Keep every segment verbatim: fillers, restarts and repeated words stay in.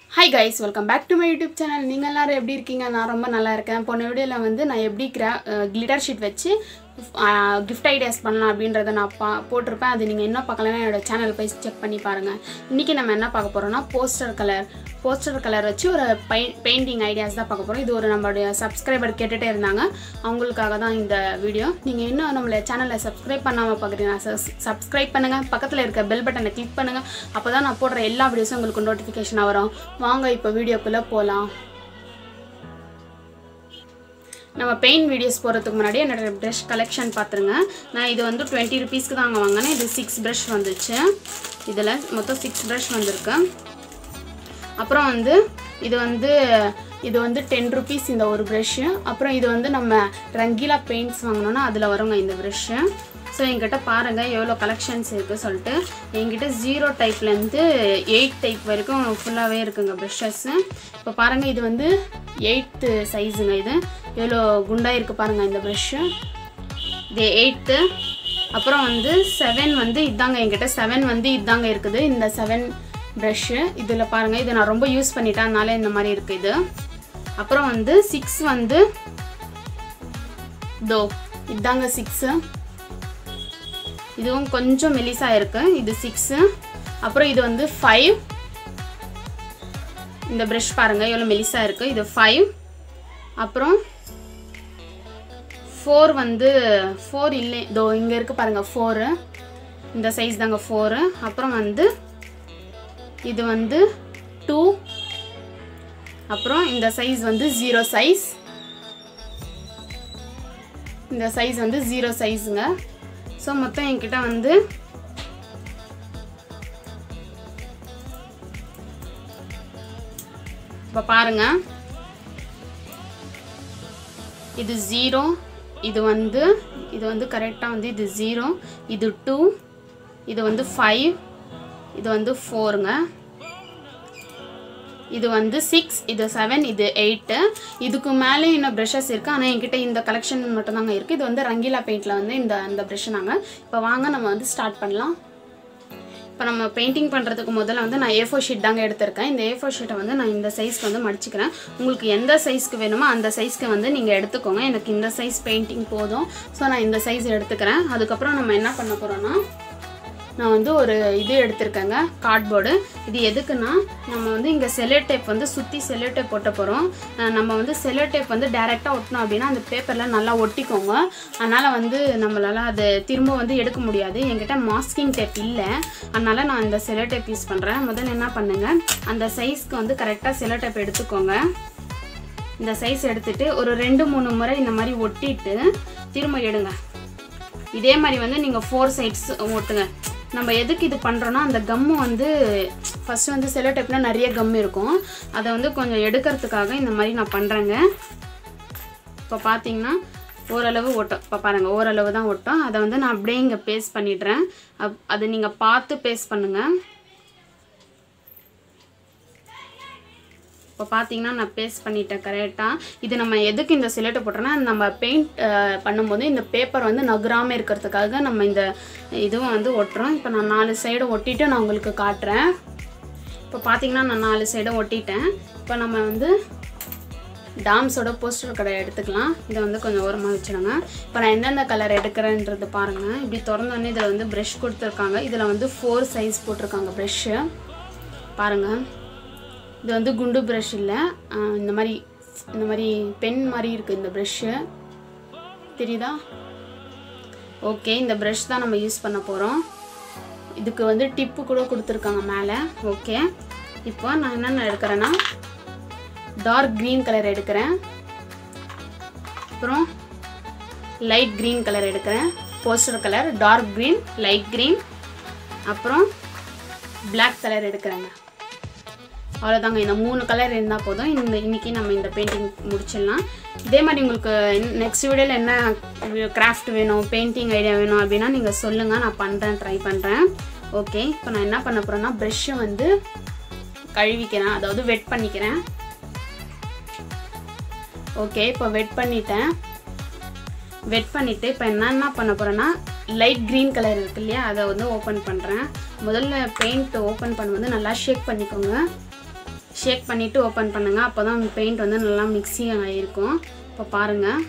Hi guys, welcome back to my YouTube channel. நீங்க எல்லாரும் எப்படி இருக்கீங்க? நான் ரொம்ப நல்லா இருக்கேன். போன வீடியோல வந்து நான் எப்படி glitter sheet வச்சு gift ideas பண்ணலாம் அப்படின்றத நான் போட்டுருப்பேன். அது நீங்க என்ன பார்க்கலனா என்னோட சேனல் போய் செக் பண்ணி பாருங்க. இன்னைக்கு நம்ம என்ன பார்க்க போறோம்னா போஸ்டர் கலர் போஸ்டர் கலர் வச்சு ஒரு பெயிண்டிங் ஐடியாஸ் தான் பார்க்க போறோம். இது ஒரு நம்மளுடைய சப்ஸ்கிரைபர் கேட்டுட்டே இருந்தாங்க. அவங்களுக்காக தான் இந்த வீடியோ. நீங்க இன்னும் நம்ம சேனலை சப்ஸ்கிரைப் பண்ணாம பார்க்கறீங்கன்னா சப்ஸ்கிரைப் பண்ணுங்க. பக்கத்துல இருக்க பெல் பட்டனை கிளிக் பண்ணுங்க. அப்பதான் நான் போடுற எல்லா வீடியோஸும் உங்களுக்கு நோட்டிஃபிகேஷன் வரும். வாங்க இப்போ வீடியோக்குள்ள போலாம். நம்ம பெயிண்ட் வீடியோஸ் போறதுக்கு முன்னாடி என்னோட பிரஷ் கலெக்ஷன் பாத்துருங்க. நான் இது வந்து twenty rupees க்கு தாங்க வாங்குனேன். இது six brush வந்துச்சு. இதுல மொத்தம் six brush வந்திருக்கு. அப்புறம் வந்து இது வந்து இது வந்து ten rupees இந்த ஒரு brush. அப்புறம் இது வந்து நம்ம ரங்கீலா பெயிண்ட்ஸ் வாங்குனோம்னா அதுல வருங்க இந்த brush. சோ என்கிட்ட பாருங்க எவ்வளவு கலெக்ஷன்ஸ் இருக்கு சொல்லிட்டு. என்கிட்ட zero டைப்ல இருந்து eight டைப் வரைக்கும் ஃபுல்லாவே இருக்குங்க brushes. இப்போ பாருங்க இது வந்து eighth சைஸ்ங்க இது. எவ்வளவு குண்டா இருக்கு பாருங்க இந்த brush. இது eighth. அப்புறம் வந்து seven வந்து இதாங்க என்கிட்ட seven வந்து இதாங்க இருக்குது. இந்த seven brush இதுல பாருங்க இது நான் ரொம்ப யூஸ் பண்ணிட்டேனால இந்த மாதிரி இருக்கு இது. அப்புறம் வந்து six வந்து தோ இதாங்க six. இதுவும் கொஞ்சம் மெலிசா இருக்கு. இது six. அப்புறம் இது வந்து five. இந்த brush பாருங்க எவ்வளவு மெலிசா இருக்கு. இது five. அப்புறம் four வந்து four இல்ல தோ இங்க இருக்கு பாருங்க four. இந்த சைஸ் தாங்க four. அப்புறம் வந்து இது வந்து two. அப்புறம் இந்த சைஸ் வந்து zero சைஸ். இந்த சைஸ் வந்து zero சைஸ்ங்க. சோ மொத்தம் என்கிட்ட வந்து இப்ப பாருங்க இது zero இது வந்து இது வந்து கரெக்ட்டா வந்து இது zero இது two இது வந்து five இது வந்து fourங்க இது வந்து six இது seven இது eight இதுக்கு மேலே இன்ன brushes இருக்கு ஆனா என்கிட்ட இந்த கலெக்ஷன் மட்டும் தாங்க இருக்கு இது வந்து ரங்கீலா பெயிண்ட்ல வந்து இந்த அந்த brush நாங்க இப்போ வாங்க நம்ம வந்து ஸ்டார்ட் பண்ணலாம் இப்போ நம்ம பெயிண்டிங் பண்றதுக்கு முதல்ல வந்து நான் A four sheet தாங்க எடுத்துர்க்கேன் இந்த A four sheet வந்து நான் இந்த சைஸ்க்கு வந்து மடிச்சிக்கிறேன் உங்களுக்கு எந்த சைஸ்க்கு வேணுமோ அந்த சைஸ்க்கு வந்து நீங்க எடுத்துக்கோங்க எனக்கு இந்த சைஸ் பெயிண்டிங் போதும் சோ நான் இந்த சைஸ் எடுத்துக்கறேன் அதுக்கு அப்புறம் நம்ம என்ன பண்ண போறோம்னா நான் வந்து ஒரு இது எடுத்துர்க்கேங்க கார்ட்போர்டு இது எதுக்குன்னா நம்ம வந்து இங்க செல்லோ டேப் வந்து சுத்தி செல்லோ டேப் போட போறோம் நம்ம வந்து செல்லோ டேப் வந்து டைரக்ட்டா ஒட்டணும் அப்படினா அந்த பேப்பர்ல நல்லா ஒட்டிக்கோங்க அதனால வந்து நம்மளால அது திரும்ப வந்து எடுக்க முடியாது என்கிட்ட மாஸ்கிங் டேப் இல்ல அதனால நான் இந்த செல்லோ டேப் யூஸ் பண்றேன் முதல்ல என்ன பண்ணுங்க அந்த சைஸ்க்கு வந்து கரெக்ட்டா செல்லோ டேப் எடுத்துக்கோங்க இந்த சைஸ் எடுத்துட்டு ஒரு ரெண்டு மூணு முறை இந்த மாதிரி ஒட்டிட்டு திரும்ப எடுங்க இதே மாதிரி வந்து நீங்க four sides ஒட்டுங்க நம்ம எதுக்கு இது பண்றோம்னா அந்த கம் வந்து ஃபர்ஸ்ட் வந்து செல்லோ டேப்ல நிறைய கம் இருக்கும் அத வந்து கொஞ்சம் எடுக்கிறதுக்காக இந்த மாதிரி நான் பண்றேங்க இப்ப பாத்தீங்கன்னா ஓரளவு ஒட்டும் இப்ப பாருங்க ஓரளவு தான் ஒட்டும் அத வந்து நான் அப்படியே இங்க பேஸ்ட் பண்ணிடுறேன் அது நீங்க பார்த்து பேஸ்ட் பண்ணுங்க இப்போ பாத்தீங்கன்னா நான் பேஸ்ட் பண்ணிட்டேன் கரெக்ட்டா இது நம்ம எதுக்கு இந்த செல்லோ டேப் போட்றோம்னா நம்ம பெயிண்ட் பண்ணும்போது இந்த பேப்பர் வந்து நகராம இருக்கிறதுக்காக நம்ம இந்த இதுவும் வந்து ஒட்றோம் இப்போ நான் நாலு சைடு ஒட்டிட்டு நான் உங்களுக்கு காட்றேன் இப்போ பாத்தீங்கன்னா நான் நாலு சைடு ஒட்டிட்டேன் இப்போ நம்ம வந்து டாம்ஸோட போஸ்டர் கலர் எடுத்துக்கலாம் இத வந்து கொஞ்சம் ஓரமா வச்சிடுங்க இப்போ நான் எந்தெந்த கலர் எடுக்கறேன்றது பாருங்க இப்படி திறந்தோனே இதுல வந்து பிரஷ் கொடுத்திருக்காங்க இதுல வந்து four சைஸ் போட்டுருக்காங்க பிரஷ் பாருங்க இது வந்து குண்டு பிரஷ் இல்ல இந்த மாதிரி இந்த மாதிரி பென் மாதிரி இருக்கு இந்த பிரஷ் தெரியுதா ஓகே இந்த பிரஷ் தான் நம்ம யூஸ் பண்ண போறோம் இதுக்கு வந்து டிப் கூட கொடுத்திருக்காங்க மேலே ஓகே இப்போ நான் என்ன எடுக்கறேன்னா டார்க் green கலர் எடுக்கறேன் அப்புறம் லைட் green கலர் எடுக்கறேன் poster colour dark green light green அப்புறம் black கலர் எடுக்கறேங்க அவ்வளவுதாங்க இந்த மூணு கலர் இருந்தா போதும் இந்த இன்னைக்கு நம்ம இந்த பெயிண்டிங் முடிச்சிடலாம் இதே மாதிரி உங்களுக்கு நெக்ஸ்ட் வீடியோல என்ன கிராஃப்ட் வேணும் பெயிண்டிங் ஐடியா வேணும் அப்படினா நீங்க சொல்லுங்க நான் பண்றேன் ட்ரை பண்றேன் ஓகே இப்போ நான் என்ன பண்ணப் போறேன்னா பிரஷ் வந்து கழுவிக்கிறேன் அதாவது வெட் பண்ணிக்கிறேன் ஓகே இப்போ வெட் பண்ணிட்டேன் வெட் பண்ணிட்டு இப்போ என்ன என்ன பண்ண போறேன்னா லைட் green கலர் இருக்கு இல்லையா அத வந்து ஓபன் பண்றேன் முதல்ல பெயிண்ட் ஓபன் பண்ணும்போது நல்லா ஷேக் பண்ணிக்கோங்க ஷேக் பண்ணிவிட்டு ஓப்பன் பண்ணுங்கள். அப்போ தான் பெயிண்ட் வந்து நல்லா மிக்ஸிங் ஆகிருக்கும். இப்போ பாருங்கள்,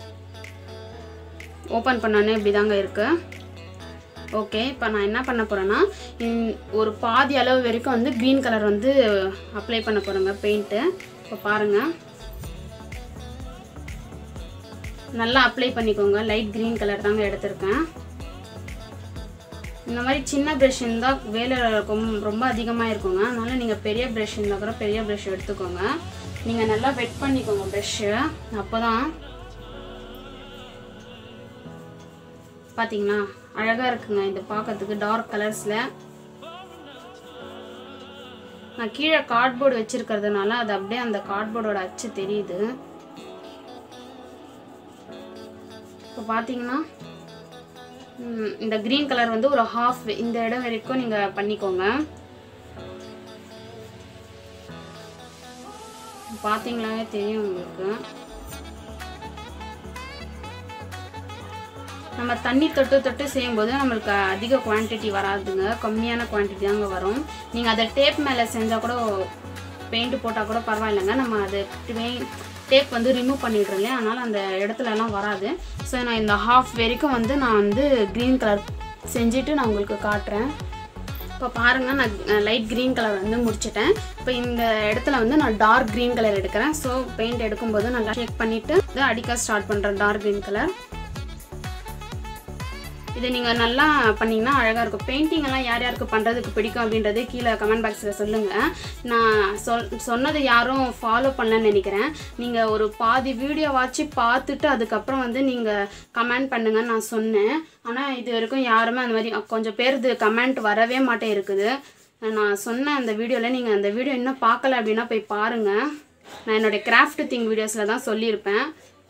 ஓப்பன் பண்ணோன்னே இப்படி தாங்க இருக்குது. ஓகே, இப்போ நான் என்ன பண்ண போகிறேன்னா ஒரு பாதி அளவு வரைக்கும் வந்து க்ரீன் கலர் வந்து அப்ளை பண்ண போகிறேங்க பெயிண்ட்டு. இப்போ பாருங்கள், நல்லா அப்ளை பண்ணிக்கோங்க. லைட் க்ரீன் கலர் தாங்க எடுத்திருக்கேன். இந்த மாதிரி சின்ன ப்ரஷ் இருந்தால் வேலை ரொம்ப அதிகமாக இருக்குங்க. அதனால் நீங்கள் பெரிய ப்ரஷ் இருந்தால் கூட பெரிய ப்ரஷ் எடுத்துக்கோங்க. நீங்கள் நல்லா வெட் பண்ணிக்கோங்க ப்ரஷ்ஷு. அப்போ தான் பார்த்தீங்களா அழகாக இருக்குங்க இது பார்க்கறதுக்கு டார்க் கலர்ஸில். நான் கீழே கார்ட்போர்டு வச்சுருக்கிறதுனால அது அப்படியே அந்த கார்ட்போர்டோட அச்சு தெரியுது. இப்போ பார்த்தீங்கன்னா இந்த க்ரீன் கலர் வந்து ஒரு ஹாஃப் இந்த இடம் வரைக்கும் நீங்கள் பண்ணிக்கோங்க. பார்த்தீங்களாவே தெரியும் உங்களுக்கு. நம்ம தண்ணி தொட்டு தொட்டு செய்யும்போது நம்மளுக்கு அதிக குவான்டிட்டி வராதுங்க, கம்மியான குவான்டிட்டி தாங்க வரும். நீங்கள் அதை டேப் மேலே செஞ்சால் கூட பெயிண்ட் போட்டால் கூட பரவாயில்லைங்க. நம்ம அது டேப் வந்து ரிமூவ் பண்ணிடுறோம் இல்லையா, அதனால் அந்த இடத்துலலாம் வராது. ஸோ நான் இந்த ஹாஃப் வரைக்கும் வந்து நான் வந்து க்ரீன் கலர் செஞ்சுட்டு நான் உங்களுக்கு காட்டுறேன். இப்போ பாருங்கள், நான் லைட் க்ரீன் கலர் வந்து முடிச்சிட்டேன். இப்போ இந்த இடத்துல வந்து நான் டார்க் க்ரீன் கலர் எடுக்கிறேன். ஸோ பெயிண்ட் எடுக்கும்போது நல்லா ஷேக் பண்ணிவிட்டு இதை அடிக்க ஸ்டார்ட் பண்ணுறேன் டார்க் க்ரீன் கலர். இதை நீங்கள் நல்லா பண்ணிங்கன்னா அழகாக இருக்கும். பெயிண்டிங் எல்லாம் யார் யாருக்கு பண்ணுறதுக்கு பிடிக்கும் அப்படின்றது கீழே கமெண்ட் பாக்ஸில் சொல்லுங்கள். நான் சொல் சொன்னது யாரும் ஃபாலோ பண்ணலன்னு நினைக்கிறேன். நீங்கள் ஒரு பாதி வீடியோ வாட்சி பார்த்துட்டு அதுக்கப்புறம் வந்து நீங்கள் கமெண்ட் பண்ணுங்கன்னு நான் சொன்னேன். ஆனால் இது வரைக்கும் யாருமே அந்த மாதிரி கொஞ்சம் பேர் இது கமெண்ட் வரவே மாட்டே இருக்குது. நான் சொன்ன அந்த வீடியோவில் நீங்கள் அந்த வீடியோ இன்னும் பார்க்கல அப்படின்னா போய் பாருங்கள். நான் என்னுடைய கிராஃப்ட் திங் வீடியோஸில் தான் சொல்லியிருப்பேன்.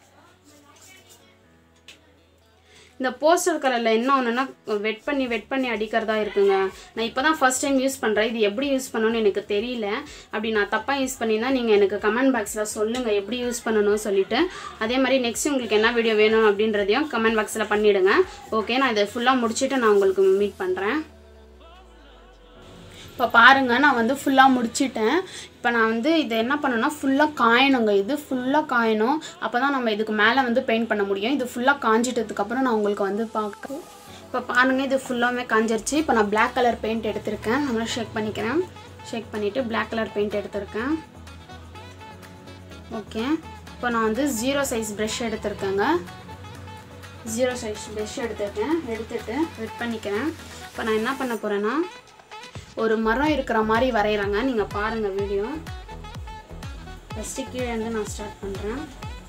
இந்த போஸ்டர் கலரில் என்ன ஒன்றுனா வெட் பண்ணி வெட் பண்ணி அடிக்கிறதா இருக்குங்க. நான் இப்போ தான் ஃபஸ்ட் டைம் யூஸ் பண்ணுறேன். இது எப்படி யூஸ் பண்ணணும்னு எனக்கு தெரியல. அப்படி நான் தப்பாக யூஸ் பண்ணியிருந்தால் நீங்கள் எனக்கு கமெண்ட் பாக்ஸில் சொல்லுங்கள் எப்படி யூஸ் பண்ணணும்னு சொல்லிவிட்டு. அதே மாதிரி நெக்ஸ்ட் உங்களுக்கு என்ன வீடியோ வேணும் அப்படின்றதையும் கமெண்ட் பாக்ஸில் பண்ணிவிடுங்க. ஓகே, நான் இதை ஃபுல்லாக முடிச்சுட்டு நான் உங்களுக்கு மீட் பண்ணுறேன். இப்போ பாருங்கள், நான் வந்து ஃபுல்லாக முடிச்சிட்டேன். இப்போ நான் வந்து இதை என்ன பண்ணணும்னா ஃபுல்லாக காயணுங்க. இது ஃபுல்லாக காயணும். அப்போ தான் நம்ம இதுக்கு மேலே வந்து பெயிண்ட் பண்ண முடியும். இது ஃபுல்லாக காஞ்சிட்டதுக்கப்புறம் நான் உங்களுக்கு வந்து பார்க்க. இப்போ பாருங்கள், இது ஃபுல்லாமே காஞ்சிருச்சு. இப்போ நான் பிளாக் கலர் பெயிண்ட் எடுத்திருக்கேன். நல்லா ஷேக் பண்ணிக்கிறேன். ஷேக் பண்ணிவிட்டு பிளாக் கலர் பெயிண்ட் எடுத்திருக்கேன். ஓகே, இப்போ நான் வந்து ஜீரோ சைஸ் ப்ரஷ் எடுத்திருக்கேங்க. ஜீரோ சைஸ் ப்ரஷ் எடுத்திருக்கேன். எடுத்துகிட்டு வெட் பண்ணிக்கிறேன். இப்போ நான் என்ன பண்ண போகிறேன்னா ஒரு மரம் இருக்கிற மாதிரி வரைகிறாங்க. நீங்கள் பாருங்கள் வீடியோ. ஃபஸ்ட்டு கீழே இருந்து நான் ஸ்டார்ட் பண்ணுறேன்.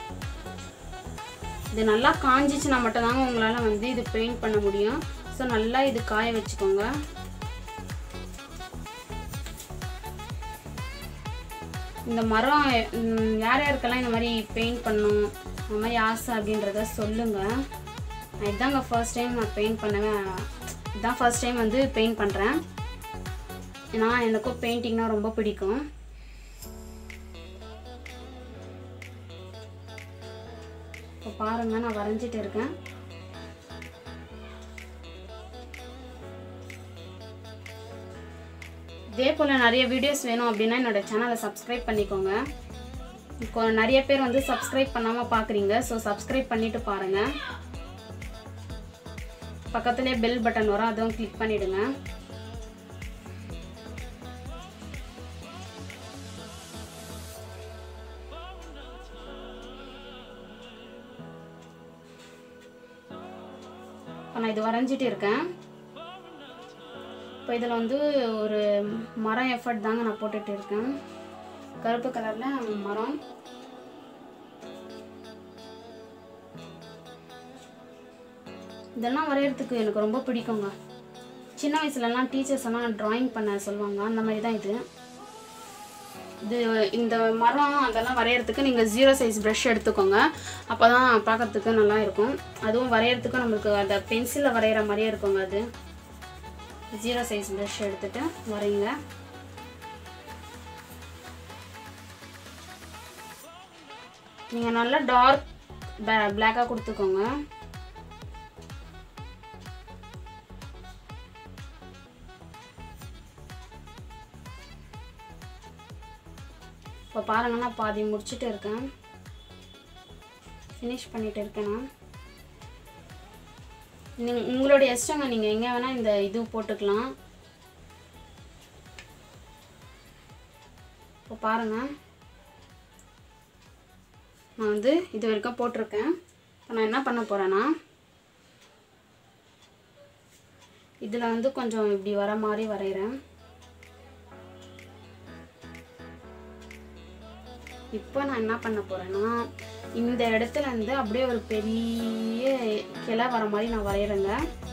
இது நல்லா காஞ்சிச்சுன்னா மட்டும்தாங்க உங்களால் வந்து இது பெயிண்ட் பண்ண முடியும். ஸோ நல்லா இது காய வச்சுக்கோங்க. இந்த மரம் யார் யாருக்கெல்லாம் இந்த மாதிரி பெயிண்ட் பண்ணணும் அந்த மாதிரி ஆசை அப்படின்றத சொல்லுங்கள். நான் இதாங்க ஃபர்ஸ்ட் டைம் நான் பெயிண்ட் பண்ணுவேன். இதுதான் ஃபர்ஸ்ட் டைம் வந்து பெயிண்ட் பண்ணுறேன். ஏன்னா எனக்கும் பெயிண்டிங்னா ரொம்ப பிடிக்கும். இப்போ பாருங்கள், நான் வரைஞ்சிட்டு இருக்கேன். இதே போல் நிறைய வீடியோஸ் வேணும் அப்படின்னா என்னோட சேனலை சப்ஸ்கிரைப் பண்ணிக்கோங்க. இப்போ நிறைய பேர் வந்து சப்ஸ்கிரைப் பண்ணாமல் பார்க்குறீங்க. ஸோ சப்ஸ்கிரைப் பண்ணிவிட்டு பாருங்கள். பக்கத்துலேயே பெல் பட்டன் வரும், அதுவும் கிளிக் பண்ணிவிடுங்க. நான் இது வரைஞ்சிட்டு இருக்கேன். இப்போ இதில் வந்து ஒரு மரம் எஃபர்ட் தாங்க நான் போட்டுட்டு இருக்கேன். கருப்பு கலரில் மரம். இதெல்லாம் வரைகிறதுக்கு எனக்கு ரொம்ப பிடிக்குங்க. சின்ன வயசுலலாம் டீச்சர்ஸ் எல்லாம் ட்ராயிங் பண்ண சொல்லுவாங்க. அந்த மாதிரி தான் இது. இது இந்த மரம் அதெல்லாம் வரைகிறதுக்கு நீங்கள் ஜீரோ சைஸ் ப்ரஷ் எடுத்துக்கோங்க. அப்போ தான் பார்க்குறதுக்கு நல்லா இருக்கும். அதுவும் வரைகிறதுக்கு நம்மளுக்கு அந்த பென்சிலில் வரைகிற மாதிரியே இருக்குங்க. அது ஜீரோ சைஸ் ப்ரஷ் எடுத்துகிட்டு வரைங்க. நீங்கள் நல்லா டார்க் பிளாக்காக கொடுத்துக்கோங்க. இப்போ பாருங்க நான் பாதி முடிச்சிட்டு இருக்கேன், ஃபினிஷ் பண்ணிட்டு இருக்கேன். நான் நீங்கள் உங்களுடைய இஷ்டங்க, நீங்கள் எங்கே வேணால் இந்த இது போட்டுக்கலாம். இப்போ பாருங்கள் நான் வந்து இது வரைக்கும் போட்டிருக்கேன். இப்போ நான் என்ன பண்ண போகிறேன்னா இதில் வந்து கொஞ்சம் இப்படி வர மாதிரி வரைகிறேன். இப்போ நான் என்ன பண்ண போகிறேன்னா இந்த இடத்துல இருந்து அப்படியே ஒரு பெரிய கிளை வர மாதிரி நான் வரைகிறேங்க.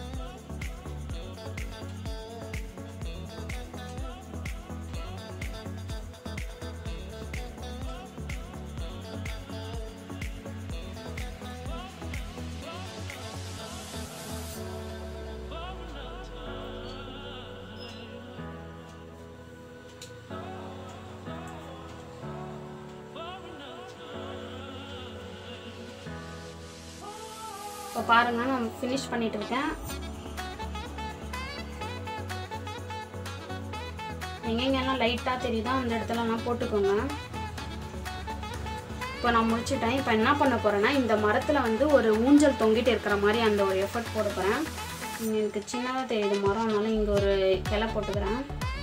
இப்போ பாருங்க நான் ஃபினிஷ் பண்ணிட்டு இருக்கேன். எங்கெங்கெல்லாம் லைட்டாக தெரியுதோ அந்த இடத்துலலாம் போட்டுக்கோங்க. இப்போ நான் முடிச்சிட்டேன். இப்போ என்ன பண்ண போகிறேன்னா இந்த மரத்தில் வந்து ஒரு ஊஞ்சல் தொங்கிட்டு இருக்கிற மாதிரி அந்த ஒரு எஃபர்ட் போட போகிறேன். இங்கே எனக்கு சின்னதாக தெரியுது மரம், அதனால இங்கே ஒரு கிளை போட்டுக்கிறேன்.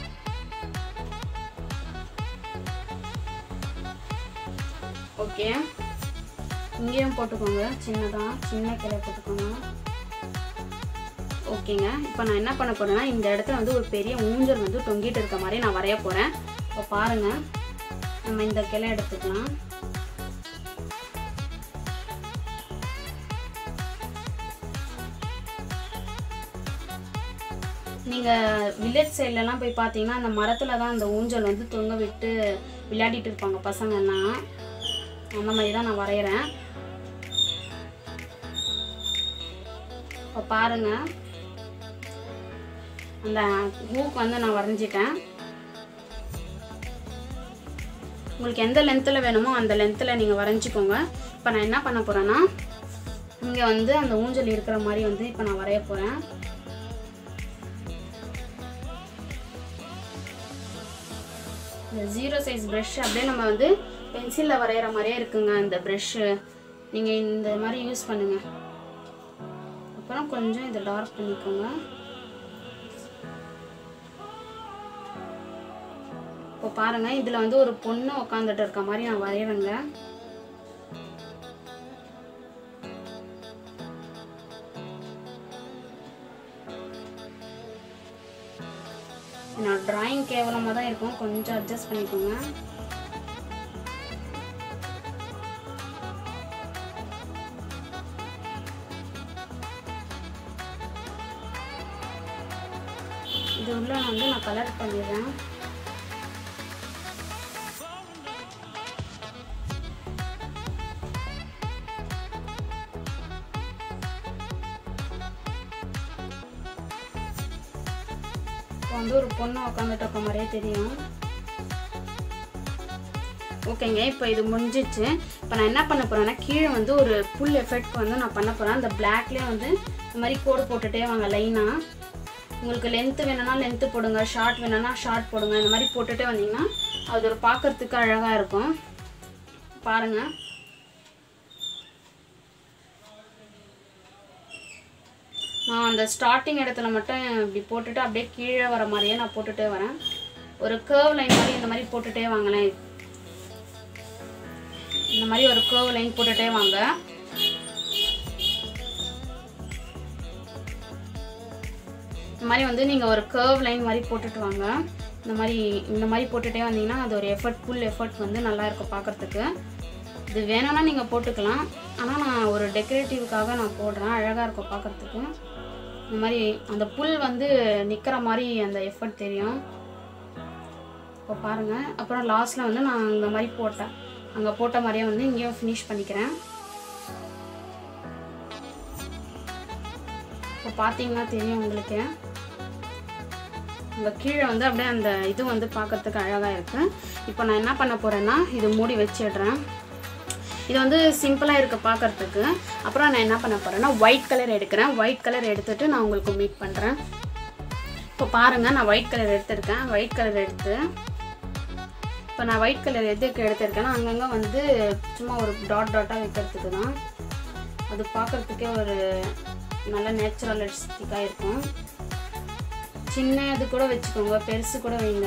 ஓகே, இங்கேயும் போட்டுக்கோங்க, சின்னதாக சின்ன கிளை போட்டுக்கோங்க. ஓகேங்க, இப்போ நான் என்ன பண்ண போகிறேன்னா இந்த இடத்துல வந்து ஒரு பெரிய ஊஞ்சல் வந்து தொங்கிட்டு இருக்க மாதிரி நான் வரைய போகிறேன். இப்போ பாருங்கள், நம்ம இந்த கிளை எடுத்துக்கலாம். நீங்கள் வில்லேஜ் சைட்லலாம் போய் பார்த்தீங்கன்னா அந்த மரத்தில் தான் அந்த ஊஞ்சல் வந்து தொங்க விட்டு விளையாடிட்டு இருப்பாங்க பசங்கள்லாம். அந்த மாதிரி தான் நான் வரைகிறேன். இப்போ பாருங்கள், அந்த ஹூக் வந்து நான் வரைஞ்சிட்டேன். உங்களுக்கு எந்த லென்த்தில் வேணுமோ அந்த லென்த்தில் நீங்கள் வரைஞ்சிக்கோங்க. இப்போ நான் என்ன பண்ண போகிறேன்னா இங்கே வந்து அந்த ஊஞ்சல் இருக்கிற மாதிரி வந்து இப்போ நான் வரைய போகிறேன். இந்த ஜீரோ சைஸ் ப்ரஷ் அப்படியே நம்ம வந்து பென்சிலில் வரைகிற மாதிரியே இருக்குங்க இந்த ப்ரஷ்ஷு. நீங்கள் இந்த மாதிரி யூஸ் பண்ணுங்கள். அப்புறம் கொஞ்சம் இதை டார்க் பண்ணிக்கோங்க. இப்போ பாருங்கள், இதில் வந்து ஒரு பொண்ணு உட்காந்துட்டு இருக்க மாதிரி நான் வரைகிறேங்க. என்னோட டிராயிங் கேவலமாக தான் இருக்கும், கொஞ்சம் அட்ஜஸ்ட் பண்ணிக்கோங்க. இது உள்ள வந்து நான் கலர் பண்ணிடுறேன். இப்போ வந்து ஒரு பொண்ணு உட்காந்துட்டு இருக்க மாதிரியே தெரியும். ஓகேங்க, இப்போ இது முடிஞ்சிச்சு. இப்போ நான் என்ன பண்ண போகிறேன்னா கீழே வந்து ஒரு புல் எஃபெக்ட் வந்து நான் பண்ண போகிறேன். அந்த பிளாக்லேயே வந்து இந்த மாதிரி கோடு போட்டுகிட்டே வாங்க லைனாக. உங்களுக்கு லென்த்து வேணும்னா லென்த்து போடுங்க, ஷார்ட் வேணும்னா ஷார்ட் போடுங்க. இந்த மாதிரி போட்டுகிட்டே வந்தீங்கன்னா அது ஒரு பார்க்குறதுக்கு அழகாக இருக்கும். பாருங்கள், நான் அந்த ஸ்டார்டிங் இடத்துல மட்டும் இப்படி போட்டுட்டு அப்படியே கீழே வர மாதிரியே நான் போட்டுகிட்டே வரேன். ஒரு கர்வ் லைன் மாதிரி இந்த மாதிரி போட்டுகிட்டே வாங்களேன். இந்த மாதிரி ஒரு கர்வ் லைன் போட்டுகிட்டே வாங்க. இந்த மாதிரி வந்து நீங்கள் ஒரு கர்வ் லைன் மாதிரி போட்டுட்டு வாங்க. இந்த மாதிரி இந்த மாதிரி போட்டுகிட்டே வந்தீங்கன்னா அது ஒரு எஃபர்ட், ஃபுல் எஃபர்ட் வந்து நல்லா இருக்கும் பார்க்குறதுக்கு. இது வேணும்னா நீங்கள் போட்டுக்கலாம், ஆனால் நான் ஒரு டெக்கரேட்டிவ்க்காக நான் போடுறேன், அழகாக இருக்கும் பார்க்குறதுக்கு. இந்த மாதிரி அந்த புல் வந்து நிற்கிற மாதிரி அந்த எஃபர்ட் தெரியும். இப்போ பாருங்கள், அப்புறம் லாஸ்ட்டில் வந்து நான் இந்த மாதிரி போட்டேன், அங்கே போட்ட மாதிரியே வந்து இங்கேயும் ஃபினிஷ் பண்ணிக்கிறேன். இப்போ பார்த்தீங்கன்னா தெரியும் உங்களுக்கு, அங்கே கீழே வந்து அப்படியே அந்த இது வந்து பார்க்குறதுக்கு அழகாக இருக்குது. இப்போ நான் என்ன பண்ண போகிறேன்னா இது மூடி வச்சிடுறேன். இது வந்து சிம்பிளாக இருக்குது பார்க்குறதுக்கு. அப்புறம் நான் என்ன பண்ண போகிறேன்னா ஒயிட் கலர் எடுக்கிறேன். ஒயிட் கலர் எடுத்துகிட்டு நான் உங்களுக்கு மீட் பண்ணுறேன். இப்போ பாருங்கள், நான் ஒயிட் கலர் எடுத்துருக்கேன். ஒயிட் கலர் எடுத்து இப்போ நான் ஒயிட் கலர் எதுக்கு எடுத்திருக்கேன்னா அங்கங்கே வந்து சும்மா ஒரு டாட் டாட்டாக வைக்கிறதுக்கு தான். அது பார்க்குறதுக்கே ஒரு நல்ல நேச்சுரலிஸ்டிக்காக இருக்கும். சின்ன இது கூட வச்சுக்கோங்க, பெருசு கூட வைங்க.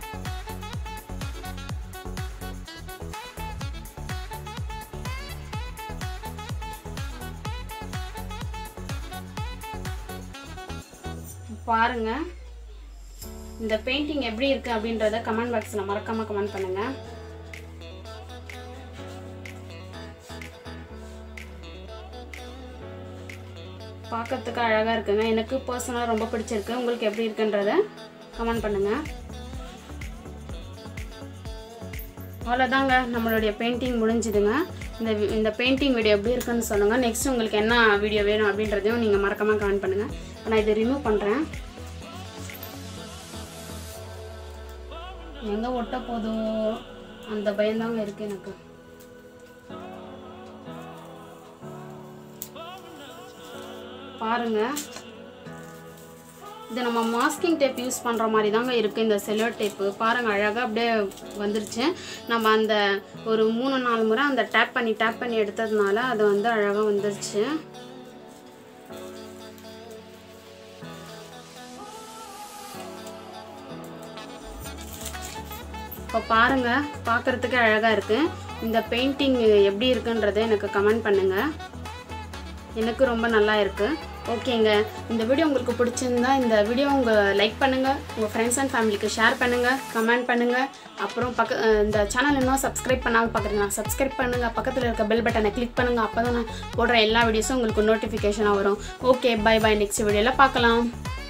பாருங்க இந்த பெயிண்டிங் எப்படி இருக்கு அப்படின்றத கமெண்ட் பாக்ஸ்ல மறக்காம கமெண்ட் பண்ணுங்க. பார்க்கிறதுக்கு அழகா இருக்குங்க. எனக்கு பர்சனலா ரொம்ப பிடிச்சிருக்கு. உங்களுக்கு எப்படி இருக்குன்றத கமெண்ட் பண்ணுங்க. அவ்வளோதாங்க, நம்மளுடைய பெயிண்டிங் முடிஞ்சுதுங்க. இந்த இந்த பெயிண்டிங் வீடியோ எப்படி இருக்குன்னு சொல்லுங்க. நெக்ஸ்ட் உங்களுக்கு என்ன வீடியோ வேணும் அப்படின்றதையும் நீங்க மறக்காம கமெண்ட் பண்ணுங்க. நான் இதை ரிமூவ் பண்றேன். எங்க ஒட்ட போதோ அந்த பயம்தாங்க இருக்கு எனக்கு. பாருங்க இது நம்ம மாஸ்கிங் டேப் யூஸ் பண்ணுற மாதிரி தாங்க இருக்குது இந்த செல்லோ டேப்பு. பாருங்கள் அழகாக அப்படியே வந்துருச்சு. நம்ம அந்த ஒரு மூணு நாலு முறை அந்த டேப் பண்ணி டேப் பண்ணி எடுத்ததுனால அது வந்து அழகாக வந்துருச்சு. இப்போ பாருங்கள் பார்க்குறதுக்கே அழகாக இருக்குது. இந்த பெயிண்டிங் எப்படி இருக்குன்றதை எனக்கு கமெண்ட் பண்ணுங்கள். எனக்கு ரொம்ப நல்லா இருக்குது. ஓகேங்க, இந்த வீடியோ உங்களுக்கு பிடிச்சிருந்தா இந்த வீடியோ உங்கள் லைக் பண்ணுங்கள், உங்கள் ஃப்ரெண்ட்ஸ் அண்ட் ஃபேமிலிக்கு ஷேர் பண்ணுங்கள், கமெண்ட் பண்ணுங்கள். அப்புறம் பக்க இந்த சேனல் இன்னும் சப்ஸ்கிரைப் பண்ணாமல் பார்க்குறீங்களா சப்ஸ்கிரைப் பண்ணுங்கள். பக்கத்தில் இருக்க பெல் பட்டனை கிளிக் பண்ணுங்கள். அப்போ தான் நான் போடுற எல்லா வீடியோஸும் உங்களுக்கு நோட்டிஃபிகேஷனாக வரும். Okay, by by. நெக்ஸ்ட் வீடியோவில் பார்க்கலாம்.